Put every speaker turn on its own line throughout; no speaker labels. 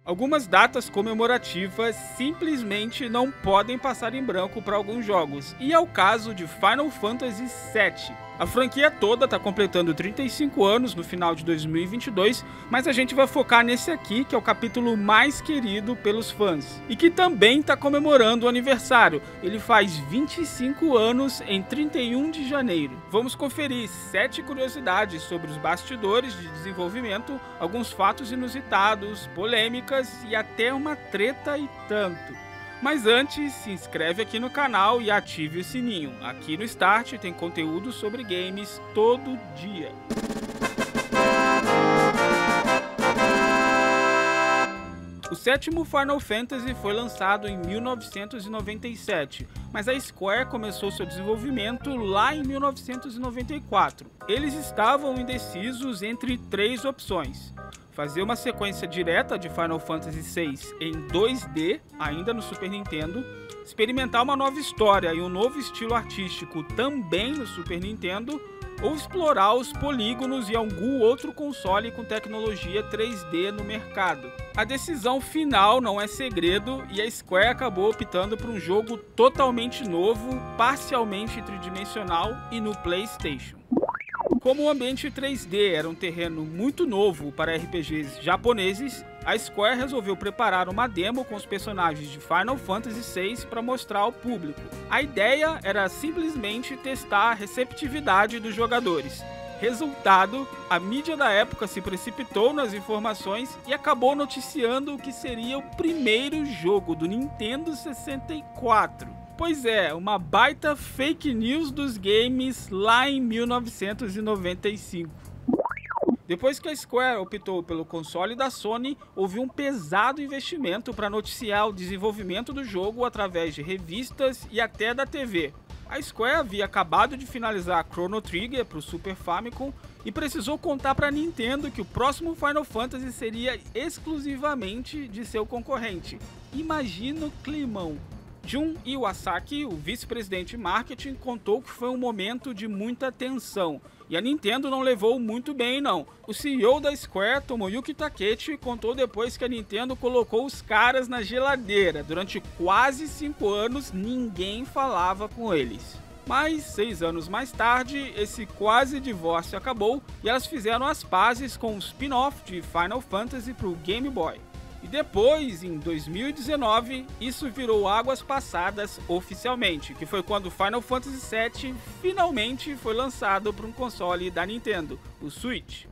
Algumas datas comemorativas simplesmente não podem passar em branco para alguns jogos, e é o caso de Final Fantasy VII. A franquia toda está completando 35 anos no final de 2022, mas a gente vai focar nesse aqui, que é o capítulo mais querido pelos fãs, e que também está comemorando o aniversário. Ele faz 25 anos em 31 de janeiro. Vamos conferir 7 curiosidades sobre os bastidores de desenvolvimento, alguns fatos inusitados, polêmicas e até uma treta e tanto. Mas antes, se inscreve aqui no canal e ative o sininho. Aqui no Start tem conteúdo sobre games todo dia. O sétimo Final Fantasy foi lançado em 1997, mas a Square começou seu desenvolvimento lá em 1994. Eles estavam indecisos entre 3 opções: fazer uma sequência direta de Final Fantasy VI em 2D, ainda no Super Nintendo, experimentar uma nova história e um novo estilo artístico também no Super Nintendo, ou explorar os polígonos e algum outro console com tecnologia 3D no mercado. A decisão final não é segredo e a Square acabou optando por um jogo totalmente novo, parcialmente tridimensional e no PlayStation. Como o ambiente 3D era um terreno muito novo para RPGs japoneses, a Square resolveu preparar uma demo com os personagens de Final Fantasy VI para mostrar ao público. A ideia era simplesmente testar a receptividade dos jogadores. Resultado, a mídia da época se precipitou nas informações e acabou noticiando o que seria o primeiro jogo do Nintendo 64. Pois é, uma baita fake news dos games lá em 1995. Depois que a Square optou pelo console da Sony, houve um pesado investimento para noticiar o desenvolvimento do jogo através de revistas e até da TV. A Square havia acabado de finalizar Chrono Trigger para o Super Famicom e precisou contar para a Nintendo que o próximo Final Fantasy seria exclusivamente de seu concorrente. Imagina o climão. Jun Iwasaki, o vice-presidente de marketing, contou que foi um momento de muita tensão, e a Nintendo não levou muito bem não. O CEO da Square, Tomoyuki Takechi, contou depois que a Nintendo colocou os caras na geladeira. Durante quase 5 anos ninguém falava com eles. Mas 6 anos mais tarde, esse quase divórcio acabou e elas fizeram as pazes com o spin-off de Final Fantasy para o Game Boy. E depois, em 2019, isso virou águas passadas oficialmente, que foi quando Final Fantasy VII finalmente foi lançado para um console da Nintendo, o Switch.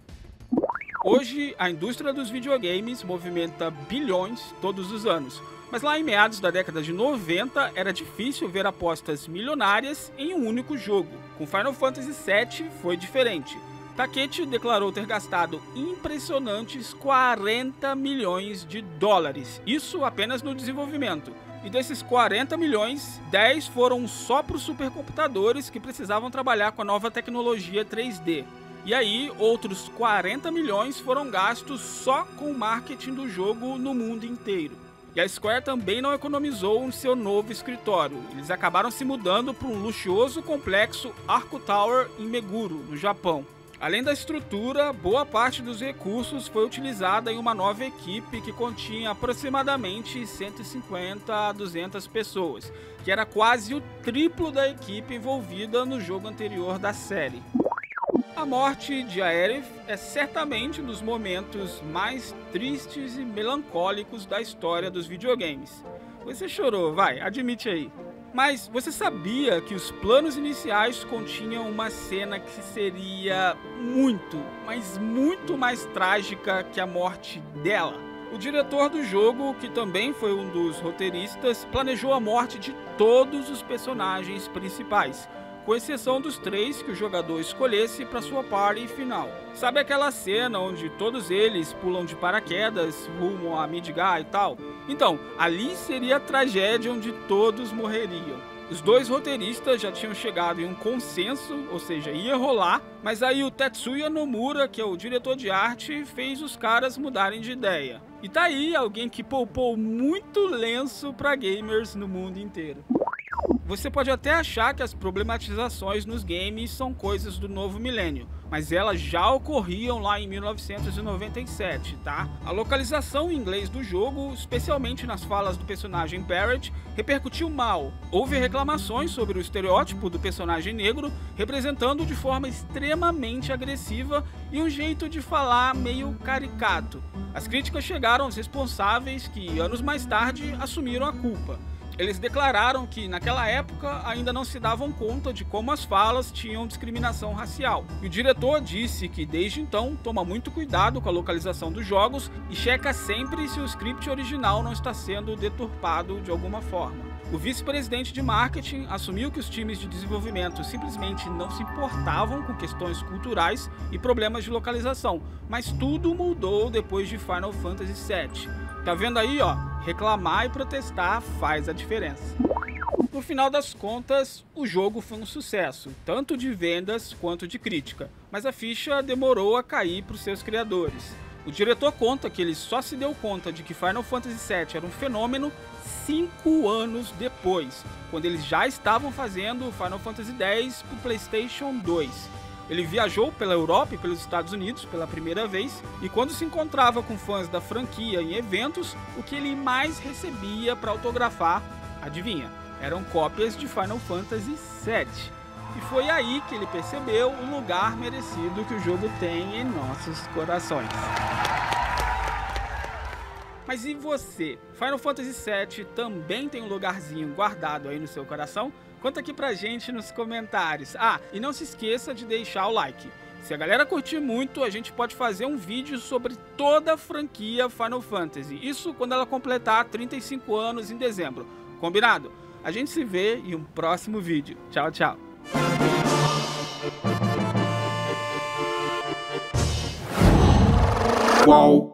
Hoje, a indústria dos videogames movimenta bilhões todos os anos, mas lá em meados da década de 90 era difícil ver apostas milionárias em um único jogo. Com Final Fantasy VII foi diferente. Takechi declarou ter gastado impressionantes 40 milhões de dólares, isso apenas no desenvolvimento. E desses 40 milhões, 10 foram só para os supercomputadores que precisavam trabalhar com a nova tecnologia 3D. E aí, outros 40 milhões foram gastos só com o marketing do jogo no mundo inteiro. E a Square também não economizou em seu novo escritório. Eles acabaram se mudando para um luxuoso complexo Arco Tower em Meguro, no Japão. Além da estrutura, boa parte dos recursos foi utilizada em uma nova equipe que continha aproximadamente 150 a 200 pessoas, que era quase o triplo da equipe envolvida no jogo anterior da série. A morte de Aerith é certamente um dos momentos mais tristes e melancólicos da história dos videogames. Você chorou, vai, admite aí. Mas você sabia que os planos iniciais continham uma cena que seria muito, mas muito mais trágica que a morte dela? O diretor do jogo, que também foi um dos roteiristas, planejou a morte de todos os personagens principais, com exceção dos 3 que o jogador escolhesse para sua party final. Sabe aquela cena onde todos eles pulam de paraquedas rumo a Midgar e tal? Então, ali seria a tragédia onde todos morreriam. Os 2 roteiristas já tinham chegado em um consenso, ou seja, ia rolar, mas aí o Tetsuya Nomura, que é o diretor de arte, fez os caras mudarem de ideia. E tá aí alguém que poupou muito lenço para gamers no mundo inteiro. Você pode até achar que as problematizações nos games são coisas do novo milênio, mas elas já ocorriam lá em 1997, tá? A localização em inglês do jogo, especialmente nas falas do personagem Barrett, repercutiu mal. Houve reclamações sobre o estereótipo do personagem negro, representando de forma extremamente agressiva e um jeito de falar meio caricato. As críticas chegaram aos responsáveis que, anos mais tarde, assumiram a culpa. Eles declararam que, naquela época, ainda não se davam conta de como as falas tinham discriminação racial. E o diretor disse que, desde então, toma muito cuidado com a localização dos jogos e checa sempre se o script original não está sendo deturpado de alguma forma. O vice-presidente de marketing assumiu que os times de desenvolvimento simplesmente não se importavam com questões culturais e problemas de localização, mas tudo mudou depois de Final Fantasy VII. Tá vendo aí, ó? Reclamar e protestar faz a diferença. No final das contas, o jogo foi um sucesso, tanto de vendas quanto de crítica, mas a ficha demorou a cair para os seus criadores. O diretor conta que ele só se deu conta de que Final Fantasy VII era um fenômeno 5 anos depois, quando eles já estavam fazendo Final Fantasy X para o PlayStation 2. Ele viajou pela Europa e pelos Estados Unidos pela primeira vez, e quando se encontrava com fãs da franquia em eventos, o que ele mais recebia para autografar, adivinha, eram cópias de Final Fantasy VII. E foi aí que ele percebeu o lugar merecido que o jogo tem em nossos corações. Mas e você? Final Fantasy VII também tem um lugarzinho guardado aí no seu coração? Conta aqui pra gente nos comentários. Ah, e não se esqueça de deixar o like. Se a galera curtir muito, a gente pode fazer um vídeo sobre toda a franquia Final Fantasy. Isso quando ela completar 35 anos em dezembro. Combinado? A gente se vê em um próximo vídeo. Tchau, tchau.
Qual?